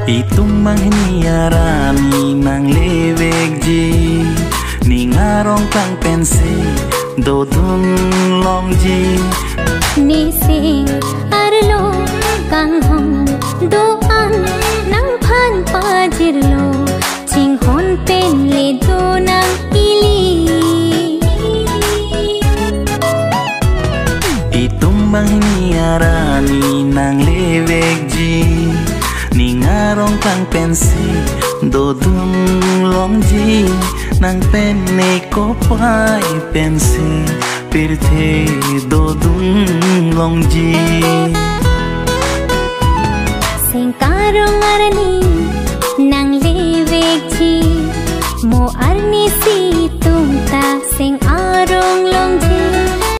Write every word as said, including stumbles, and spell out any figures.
Itung manghiniarami nang lewek ji Ningarong kang pensi dodun long ji Nising arlo kang hong doan nang phan pajirlo Ching hon pen le do nang ili Itung manghiniarami nang lewek ji Ningarong kang pensi dodun long ji Nang penne ko pai pensi pirthe dodun long ji Sing karong arani